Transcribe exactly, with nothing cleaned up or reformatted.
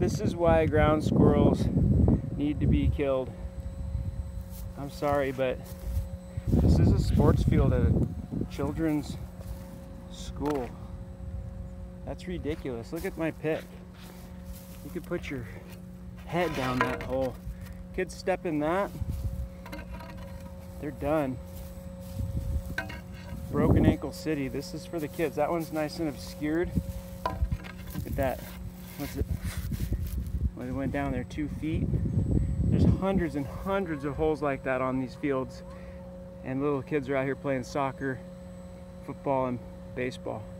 This is why ground squirrels need to be killed. I'm sorry, but this is a sports field at a children's school. That's ridiculous. Look at my pick. You could put your head down that hole. Kids step in that, they're done. Broken Ankle City. This is for the kids. That one's nice and obscured. Look at that. What's it? Well, it went down there two feet. There's hundreds and hundreds of holes like that on these fields. And little kids are out here playing soccer, football, and baseball.